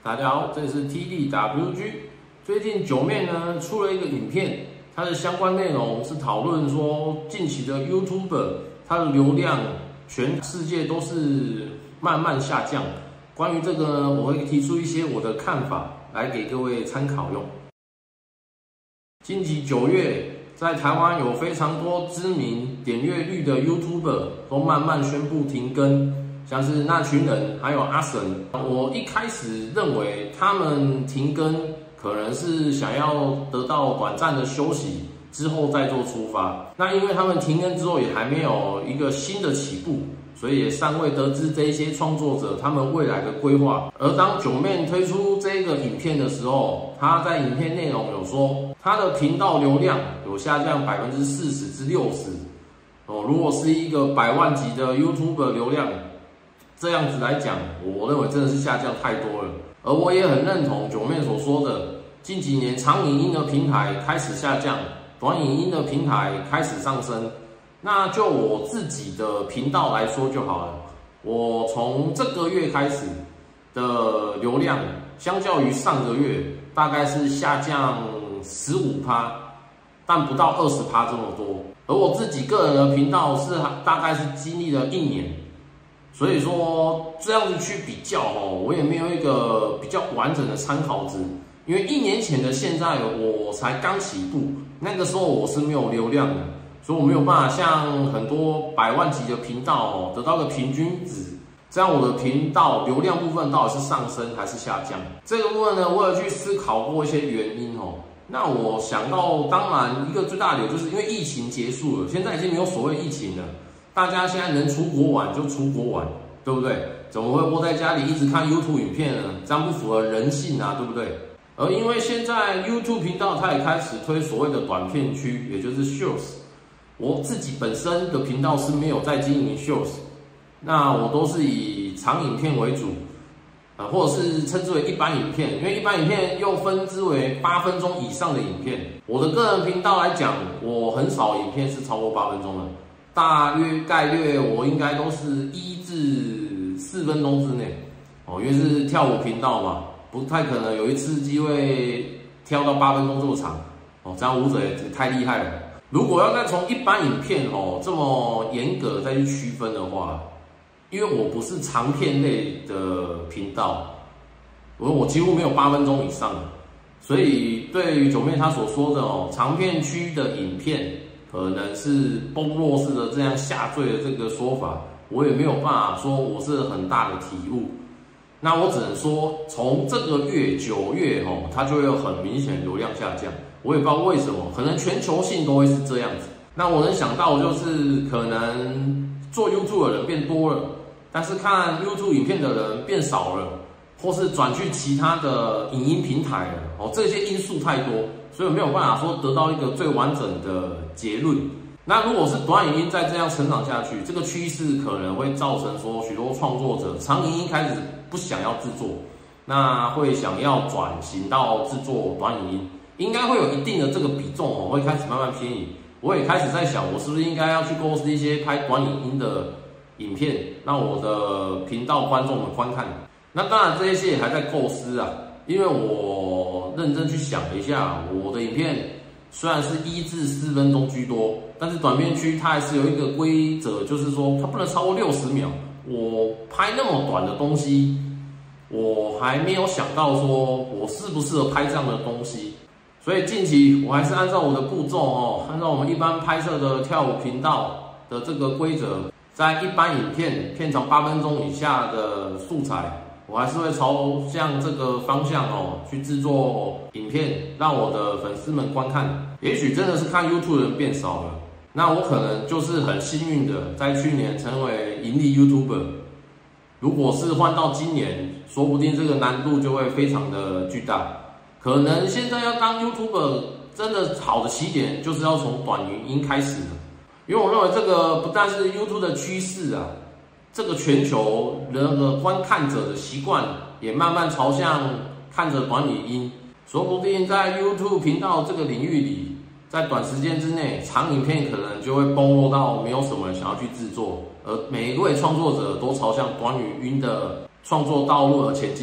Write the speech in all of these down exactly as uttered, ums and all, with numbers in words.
大家好，这里是 T D W G。最近九妹呢出了一个影片，它的相关内容是讨论说近期的 YouTuber 它的流量全世界都是慢慢下降。关于这个呢，我会提出一些我的看法来给各位参考用。近期九月，在台湾有非常多知名点阅率的 YouTuber 都慢慢宣布停更。像是那群人，还有阿神，我一开始认为他们停更可能是想要得到短暂的休息，之后再做出发。那因为他们停更之后也还没有一个新的起步，所以也尚未得知这一些创作者他们未来的规划。而当九妹推出这个影片的时候，他在影片内容有说，他的频道流量有下降百分之四十至六十。哦，如果是一个百万级的 YouTuber 流量，这样子来讲，我认为真的是下降太多了。而我也很认同九妹所说的，近几年长影音的平台开始下降，短影音的平台开始上升。那就我自己的频道来说就好了，我从这个月开始的流量，相较于上个月大概是下降 百分之十五， 但不到 百分之二十 这么多。而我自己个人的频道是大概是经历了一年。所以说这样子去比较哦，我也没有一个比较完整的参考值，因为一年前的现在我才刚起步，那个时候我是没有流量的，所以我没有办法像很多百万级的频道哦得到个平均值，这样我的频道流量部分到底是上升还是下降？这个部分呢，我有去思考过一些原因哦。那我想到，当然一个最大的理由就是因为疫情结束了，现在已经没有所谓疫情了。大家现在能出国玩就出国玩，对不对？怎么会窝在家里一直看 YouTube 影片呢？这样不符合人性啊，对不对？而因为现在 YouTube 频道它也开始推所谓的短片区，也就是 Shorts。我自己本身的频道是没有在经营 Shorts， 那我都是以长影片为主，呃，或者是称之为一般影片，因为一般影片又分之为八分钟以上的影片。我的个人频道来讲，我很少影片是超过八分钟的。大约概略我应该都是一至四分钟之内哦，因为是跳舞频道嘛，不太可能有一次机会跳到八分钟这么长哦，这样舞者也太厉害了。如果要再从一般影片哦这么严格再去区分的话，因为我不是长片类的频道，我我几乎没有八分钟以上的，所以对于九妹她所说的哦长片区的影片。可能是崩落式的这样下坠的这个说法，我也没有办法说我是很大的体悟。那我只能说，从这个月九月哦，它就会有很明显的流量下降。我也不知道为什么，可能全球性都会是这样子。那我能想到就是可能做 YouTube 的人变多了，但是看 YouTube 影片的人变少了，或是转去其他的影音平台了哦，这些因素太多。所以没有办法说得到一个最完整的结论。那如果是短影音再这样成长下去，这个趋势可能会造成说许多创作者长影音开始不想要制作，那会想要转型到制作短影音，应该会有一定的这个比重哦，会开始慢慢偏移。我也开始在想，我是不是应该要去构思一些拍短影音的影片，让我的频道观众们观看。那当然这些也还在构思啊。因为我认真去想了一下，我的影片虽然是一至四分钟居多，但是短片区它还是有一个规则，就是说它不能超过六十秒。我拍那么短的东西，我还没有想到说我适不适合拍这样的东西，所以近期我还是按照我的步骤哦，按照我们一般拍摄的跳舞频道的这个规则，在一般影片片长八分钟以下的素材。我还是会朝向这个方向哦去制作影片，让我的粉丝们观看。也许真的是看 YouTube 的人变少了，那我可能就是很幸运的，在去年成为盈利 YouTuber。如果是换到今年，说不定这个难度就会非常的巨大。可能现在要当 YouTuber 真的好的起点，就是要从短影音开始的，因为我认为这个不但是 YouTube 的趋势啊。这个全球人的观看者的习惯也慢慢朝向看着短影音，说不定在 YouTube 频道这个领域里，在短时间之内，长影片可能就会崩落到没有什么人想要去制作，而每一位创作者都朝向短语音的创作道路而前进。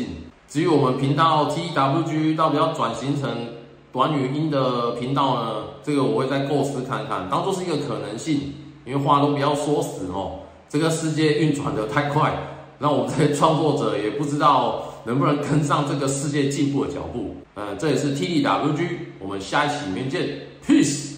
至于我们频道 T W G 到底要转型成短语音的频道呢？这个我会再构思看看，当做是一个可能性。因为话都不要说死哦，这个世界运转的太快，让我们这些创作者也不知道能不能跟上这个世界进步的脚步。呃，这也是 T D W G， 我们下一期里面见 ，Peace。